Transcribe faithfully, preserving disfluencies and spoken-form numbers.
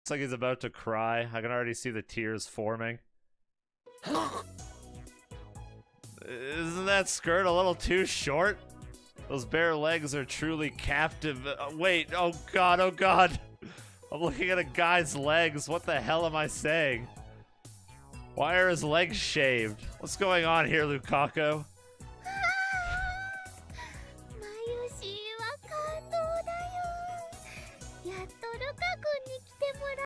Looks like he's about to cry. I can already see the tears forming. Isn't that skirt a little too short? Those bare legs are truly captive. Uh, wait, oh god, oh god. I'm looking at a guy's legs. What the hell am I saying? Why are his legs shaved? What's going on here, Lukako?